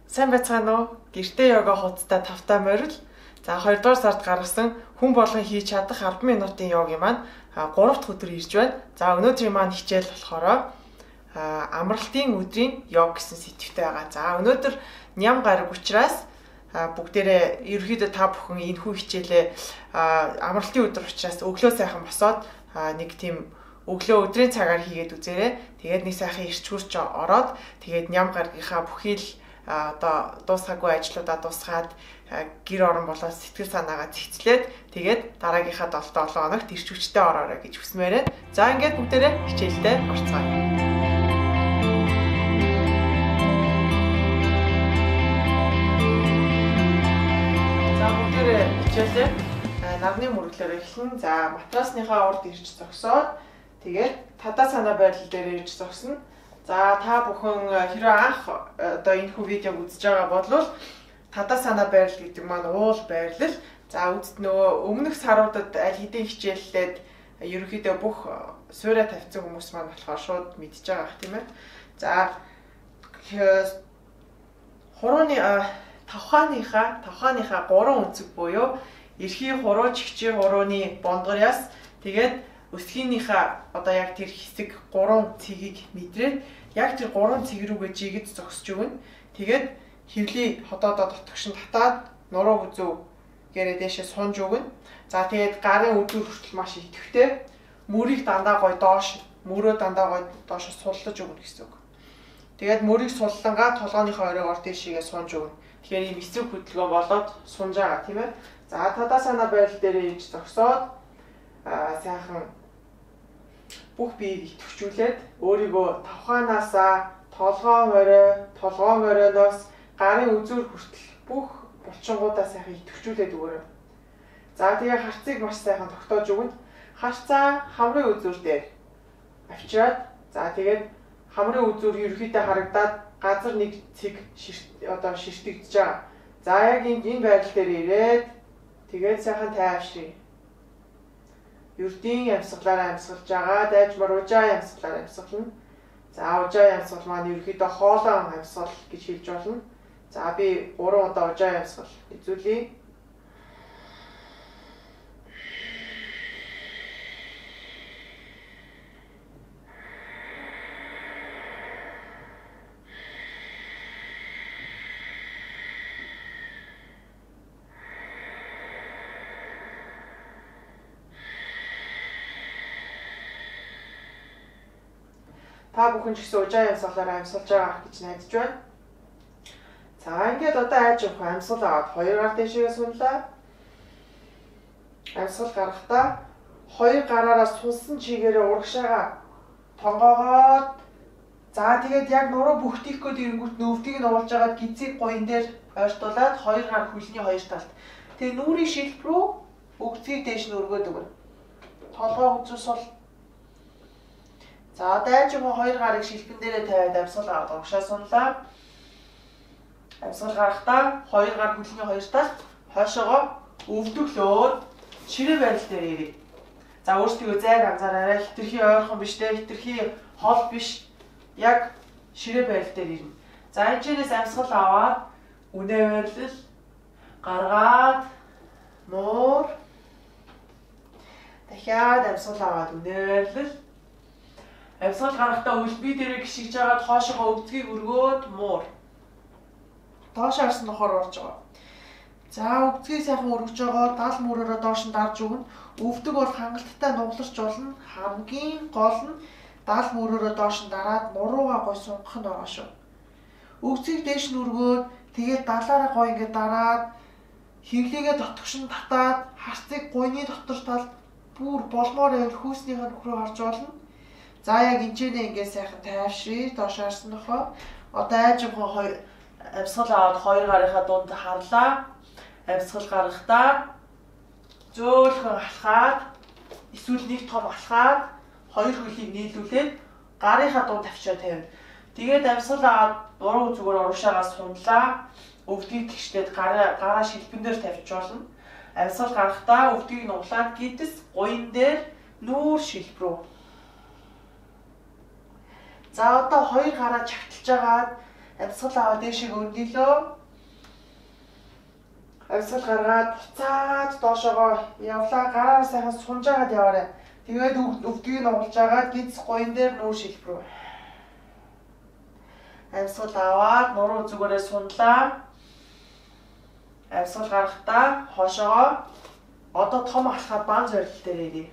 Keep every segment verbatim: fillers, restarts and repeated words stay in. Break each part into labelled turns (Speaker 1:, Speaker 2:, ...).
Speaker 1: Сайн байцгаана уу? Гэртээ йога хуудастай тавтай морил. За хоёрдугаар сард гаргасан хүн болгон хийж чадах албан минутын йогийн маань гурав дахь өдөр ирж байна. За өнөөдрийн маань хичээл болохоор амралтын өдрийн йог гэсэн сэдвтэй байгаа. За өнөөдөр ням гараг учраас бүгдээрээ ерөөхдөө та бүхэн энэхүү хичээлээ амралтын өдөр учраас өглөө сайхан босоод нэг тийм өглөө өдрийн цагаар хийгээд үзээрэй. Тэгээд нэг сайхан ирч хурч ороод тэгээд ням гаргийнхаа бүхий л одоо дуусгаагүй ажлуудаа дуусгаад гэр орон болоод сэтгэл санаагаа зэгцлээд тэгээд дараагийнхаа долоо хоногт ирч хүчтэй ороорой гэж хүсмээрээ. За ингээд бүгдээрээ хичээлдээ орцгоё. За бүгдээрээ хичээлээ нарны мөрөглөөр эхлэн. За матрасныхаа урд ирж зогсоод тэгээд тадаа санаа байрлал дээр ирж зогсно. За та бүхэн хэрэв анх одоо энэхүү видеог үзэж байгаа бол тадаа санаа байрлал гэдэг маань уул байрлал. За үзт нөгөө өмнөх саруудад аль хэдийн хичээллээд ерөнхийдөө бүх суурьа тавьсан хүмүүс маань болохоор шууд мэдж байгаа ах тийм ээ. За хурууны тавхааныхаа тавхааныхаа гурван өнцөг буюу эрхий хуруу, чигчий хурууны бондгорьяас тэгээд өсгийнхийнхаа одоо яг тэр хэсэг гурван цэгийг мэдрээд яг тэр гурван цэг рүүгээ жигэд зогсож өгнө. Тэгээд хөвлийн ходоодоо дотгошин татаад нуруу үзүү гэрээ дэшээ сунж өгнө. За тэгээд гарын өдөр хүртэл маш идэвхтэй мөрийг дандаа гой доош, мөрөө дандаа гой доош суллаж өгнө гэсэн үг. Тэгээд мөрийг суллангаа толгойнхоо оройг ор дэшээгээ сунж өгнө. Тэгэхээр ийм эсрэг хөдөлгөөн болоод сунж байгаа тийм ээ. За тадаа санаа байрлал дээр ирж зогсоод аа сайхан бүх биеийг идэвхжүүлээд өөрийгөө тавхаанаасаа толгоо морой, толгоо моройноос гарын үзүүр хүртэл бүх булчингуудаа сайхан идэвхжүүлээд өгөөрэй. За тэгээ харцыг маш сайхан тогтоож өгнө. Харцаа хамрын үзүүр дээр авчираад за тэгээд хамрын үзүүр ерөөхдөө харагдаад газар нэг цэг одоо ширтэгдэж байгаа. За яг энэ байрлал дээр ирээд тэгээд сайхан тайвшрий. Юрдийн амьсгалаараа амьсгалж байгаа, дайжмар ужаа амьсгалаар амьсгална. За ужаа амьсгал маань ерөөхдөө хоолон амьсгал гэж хэлж болно. За би гурван удаа ужаа амьсгал үзүүлье. Та бүхэн ч гэсэн ужаа амьсгалаар амьсгалж байгаа гэж найдаж байна. За ингээд одоо айж явах амьсгал аваад хоёр гар дэшегээ сунлаа. Амьсгал гарахдаа хоёр гараараа сулсан чигээрээ урагшаага тонгоогоод за тэгээд яг нуруу бүхтийхгүйд ирэнгүүт нөвдгийг нь уулж агаад гизиг гоён дээр ойртуулад хоёр гар хөлний хоёр талд. Тэгээд нүрийн шилб рүү өгцгийг дээш нь өргөөд өгнө. Толгой үзүү сул. За дайжгаа хоёр гарыг шилбэн дээрээ тавиад амьсгал аваад урагшаа сунлаа. Амьсгал гарахдаа хоёр гар хөлний хоёр талд хойшоогоо өвдөглөөд ширээ байрал дээр ирээ. За өөрсдөө зайг анзаараарай. Хитрхи ойрхон биш те, хитрхи хол биш. Яг ширээ байрал дээр ирнэ. За энэчнээс амьсгал аваад үнэ байрлал гаргаад нуур дахиад амьсгал аваад үнэ байрлал амьсгал гарахдаа өлбий дээрээ гიშгэж агаад хоошоогоо өвдгийг өргөөд муур. Доош харсан нохоор орж байгаа. За өвдгийг сайхан өргөж байгаа дал мөрөөрөө доош нь дарж өгнө. Өвдөг бол хангалттай нугларч болно. Хамгийн гол нь дал мөрөөрөө доош нь дараад нуруугаа гой сунгах нь байгаа шүү. Өвдгийг дээш нь өргөөд тэгээд далаараа гой ингээд дараад хэвлийгээ дотгошин татаад харцыг гойны дотор талд бүр болмоор явал хүүснийхээ нөхрөө харж болно. За яг энэчнээ ингээд сайхан тайвшрий доош харсан нөхөө. Одоо айжгаа хоёр амьсгал аваад хоёр гарынхаа дунд харлаа. Амьсгал гаргахдаа зөөлхөн алхаад эсвэл нэг том алхаад хоёр хөлийг нийлүүлээд гарынхаа дунд тавьчаа тавина. Тэгээд амьсгал аваад нуруу зүгээр урагшаагаас сунлаа. Өвдгийг тэгшлээд гараа гараа шилбэн дээр тавьж болно. Амьсгал гаргахдаа өвдгийг нуглаад гидс гуйн дээр нүүр шилб рүү. За одоо хоёр гараа чагталж агаад Амьсгал аваад дээшээ өндөлөө. Амьсгал гаргаад буцаад доошоогоо явлаа. Гараар сайхан сунжаагаад яваарай. Тэгээд өвдгийг нугалж агаад гиз гоён дээр нүүр шилбэрв. Амьсгал аваад нуруу зүгээрээ сунлаа. Амьсгал гаргахдаа хоошоогоо одоо том алхаад банз барилт дээр ирээ.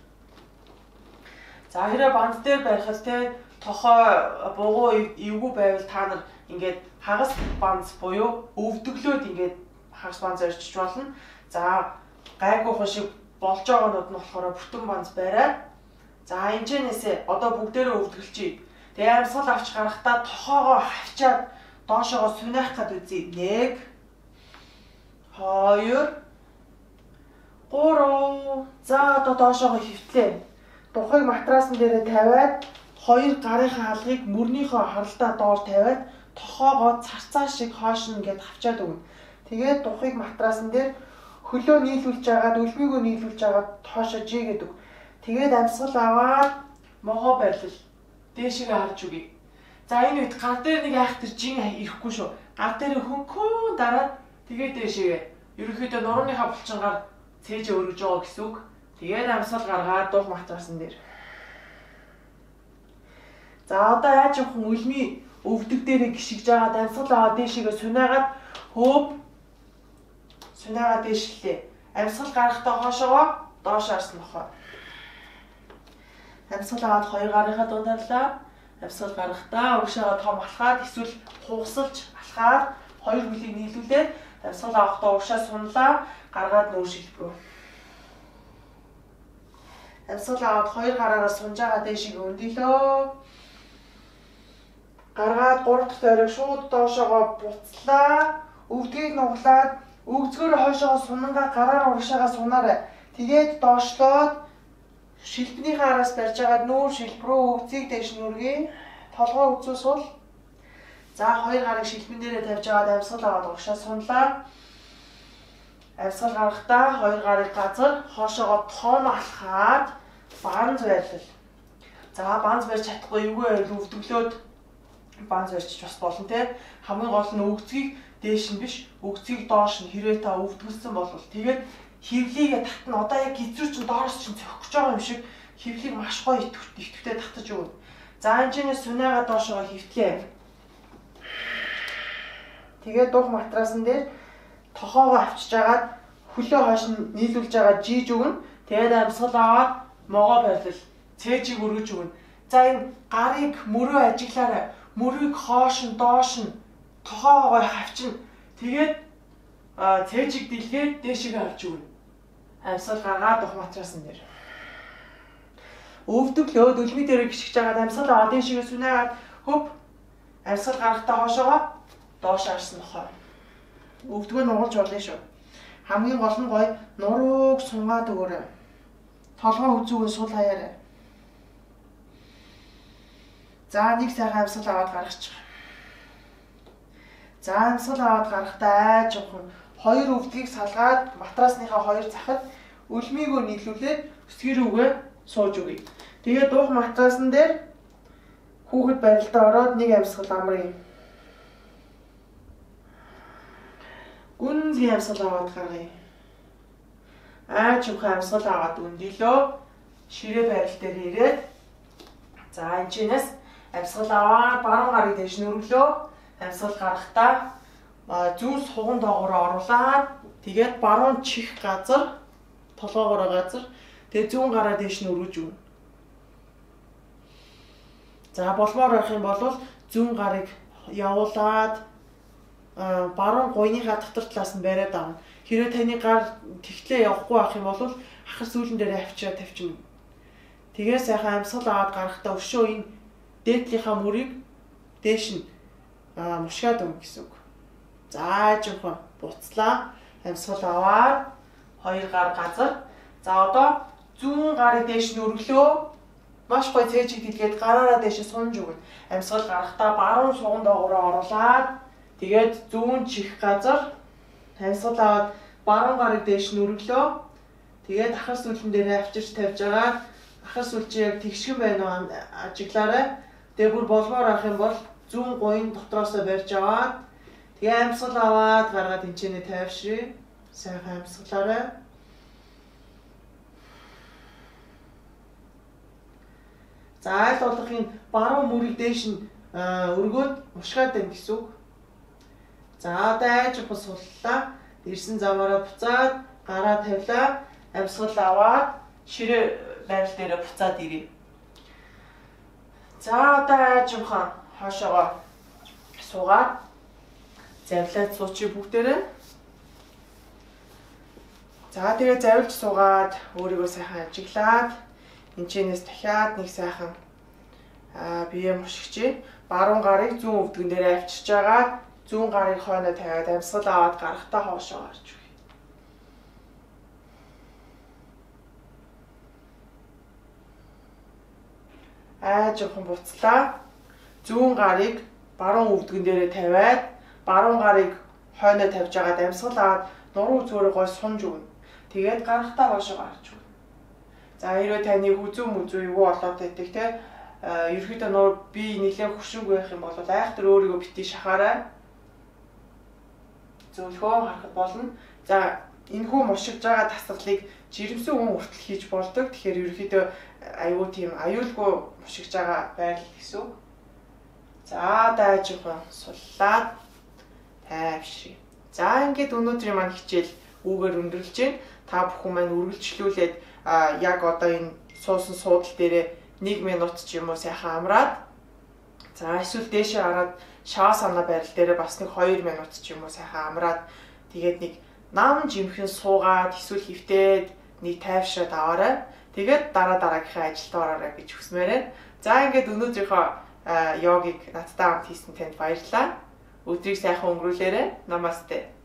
Speaker 1: За хэрэг банз дээр барихад те тохоо бугуу эвгүй байвал та нар ингээд хагас банз буюу өвдөглөөд ингээд хагас банз орчиж болно. За гайгүй хушиг болж байгаанууд нь болохоор бүтэн банз бариад за энэчнээсээ одоо бүгдээрээ өвдгөлчий. Тэгээ амьсгал авч гарахдаа тохоогоо хавчаад доошоогоо сунаах гээд үзье. нэг хоёр гурав. За одоо доошоогоо хөвтлээ. Духыг матрасан дээрээ тавиад хоёр гарынхаа алгыг мөрнийхөө харалтаа доор тавиад тохоогоо царцаа шиг хоош нь ингээд хавчаад өгнө. Тэгээд духыг матрасан дээр хөлөө нийлүүлж агаад үлмийгөө нийлүүлж агаад хоошоо жигээд өг. Тэгээд амьсгал аваад могоо барилал дээшээ харж үгүй. За энэ үед гар дээр нэг айхтар жин ирэхгүй шүү. Гар дээр хөнкөө дараад тэгээд дээшээ ерөнхийдөө нурууныхаа булчингаар цээжээ өргөж байгаа гэсэн үг. Тэгээд амьсгал гаргаад дух матрасан дээр. За одоо яаж явах вэ? Үлмий өвдөг дээрээ гიშгэж агаад амьсгал аваад дээшээгээ сунаагаад хөөп сунаагаад дээшлээ. Амьсгал гарахдаа хоошоогоо доош харсан нохоо. Амьсгал аваад хоёр гарынхаа дунд харлаа. Амьсгал гарахдаа өгшөөгөө том алхаад эсвэл хугасалж алхаад хоёр хөлийг нийлүүлээд амьсгал авахдаа өгшөө сунлаа. Гаргаад нүүр шилбэрв. Амьсгал аваад хоёр гараараа сунж байгаа дээшээ өндөлөө. Гаргаад гурав дахь тойрог шууд доошоогоо буцлаа. Өвдгийг нуглаад өгцгөөрөө хойшоогоо сунангаа гараар урагшаага сунаарай. Тэгээд доошлоод шилбэнийхээ араас барьж агаад нүүр шилбрөө өгцгийг дэш нүргий. Толгой үзүү сул. За хоёр гарыг шилбэн дээрээ тавьж агаад амьсгал аваад урагшаа сунлаа. Амьсгал гарахдаа хоёр гарыг газар хоошоогоо том алхаад банз барилал. За банз барьж чадахгүй эвгүй байвал өвдөглөөд банз барьчих бас болно те. Хамгийн гол нь өгцгийг дээш нь биш, өгцгийг доош нь хэрвээ та өвдгөлсөн бол тэгээд хевлийгээ татна. Одоо яг гизрүү чинь доороос чинь цохиж байгаа юм шиг хевлийг маш гоё идэвхтэй татаж өгнө. За энэчнээс сунаагаа доошоо хевтлээ. Тэгээд дух матрасан дээр тохоогоо авчиж агаад хөлөө хойш нь нийлүүлж агаад жийж өгнө. Тэгээд амьсгал аваад могоо барилал цээжийг өргөж өгнө. За энэ гарыг мөрөө ажиглаарай. Мөрийг хоош нь доош нь тохоогоо хавчна. Тэгээд цээжийг дэлгээд дээшээ авч өгнө. Амьсгал гаргаад дух матрасан дээр. Өвдөглөөд үлми дээр гიშгэж агаад амьсгал аваад дээшээ сүнээгээд хөп амьсгал гарахдаа хоошоогоо доош харсан нохоо. Өвдгөө нугалж болно шүү. Хамгийн гол нь гоё нурууг сунгаад өгөөрэй. Толгой үзүүгээ сул хаяарай. За нэг сайхан амьсгал аваад гаргачих. За амьсгал аваад гарахдаа айж явах нь хоёр өвдгийг салгаад матрасныхаа хоёр захад үлмийгөө нийлүүлээд өсгөр үгээ сууж өгье. Тэгээд дух матрасан дээр хүүхэд барилдаа ороод нэг амьсгал амрыг. Гүнзгий амьсгал аваад гаргая. Айж явах амьсгал аваад өндөлөө. Ширээ барилт дээр ирээд за энэчнээс амьсгал аваад баруун гарыг дэш нүрлөө. Амьсгал гарахдаа зүүн суган доогоороо оруулаад тэгээд баруун чих газар толгоогоороо газар тэгээд зүүн гараа дэш нүргэж өгнө. За болмоор байх юм бол зүүн гарыг явуулаад баруун гуйныхаа дотор талаас нь бариад авна. Хэрвээ таны гар тэгтлээ явахгүй байх юм бол ахар сүүлэн дээр авчираа тавьчихна. Тэгээ сайхан амьсгал аваад гарахдаа өшөө энэ дээдлийнхаа мөрийг дээш нь мушгаад өгнө гэсэн үг. За жоохон буцлаа. Амьсгал аваад хоёр гар газар. За одоо зүүн гарыг дээш нь өргөлөө. Маш гоё цээжийг дэлгээд гараараа дээш сунж өгнө. Амьсгал гарахдаа баруун суган доогоороо оруулаад тэгээд зүүн чих газар амьсгал аваад баруун гарыг дээш нь өргөлөө. Тэгээд ахар сүүлэн дээр авчирч тавьж агаад ахар сүүлчийг яг тэгшгэн байна уу ажиглаарай. Тэгээ бүр болмоор авах юм бол зүүн гуйн дотроосоо барьж аваад тэгээ амьсгал аваад гаргаад тэнцэнэ тайвшрээ. Сайхан амьсгалаарай. За аль болох энэ баруун мөрийг дээш нь өргөөд ушгаад байна гэсэн үг. За одоо айж ухал суллаа. Ирсэн замаараа буцаад гараа тавилаа. Амьсгал аваад ширээ байрал дээр буцаад ирье. За одоо айж ухаан хоошоогоо суугаад завлаад суучи бүгдээрээ. За тэгээ завилж суугаад өөрийгөө сайхан ажиглаад энэчнээс дахиад нэг сайхан аа бие мушигчээ. Баруун гарыг зүүн өвдгөн дээр авчирч байгаа. Зүүн гарыг хойноо тавиад амьсгал аваад гарахтаа хоошоо гарч өгье. Аа жоохон буцлаа. Зүүн гарыг баруун өвдгөн дээр тавиад баруун гарыг хойноо тавьж агаад амьсгал аваад нуруу зөөрөө гой сунж өгнө. Тэгээд гарахтаа хоошоо гарч өгнө. За хэрвээ таны хүзүү мүзүү юу болоод байдаг те ерөөхдөө нуур би нэлээд хөшингүй байх юм бол айхтар өөрийгөө битгий шахаарай. Зөвлөхөө харахад болно. За энэхүү мушигж байгаа тасгалыг жирэмсэн хүн хүртэл хийж болдог. Тэгэхээр ерөөхдөө аюу тийм аюулгүй мушигж байгаа байл гэсэн үг. За дайж ухаан суллаад тайвшрий. За ингээд өнөөдрийн маань хичээл үүгээр өндөрлж байна. Та бүхэн маань үргэлжлүүлээд яг одоо энэ суусан суудал дээрээ нэг минут ч юм уу сайхан амраад за эсвэл дээшээ хараад шаа санаа байрал дээрээ бас нэг хоёр минут ч юм уу сайхан амраад тэгээд нэг нам жимхэн суугаад эсвэл хөвтөөд нэг тайвшраад аваарай. Тэгээд дараа дараагийнхаа ажилд ороорой гэж хүсмээр байна. За ингээд өнөөдрийнхөө йогыг надтай хамт хийсэн танд баярлалаа. Өдрийг сайхан өнгөрүүлээрэй. Намасте.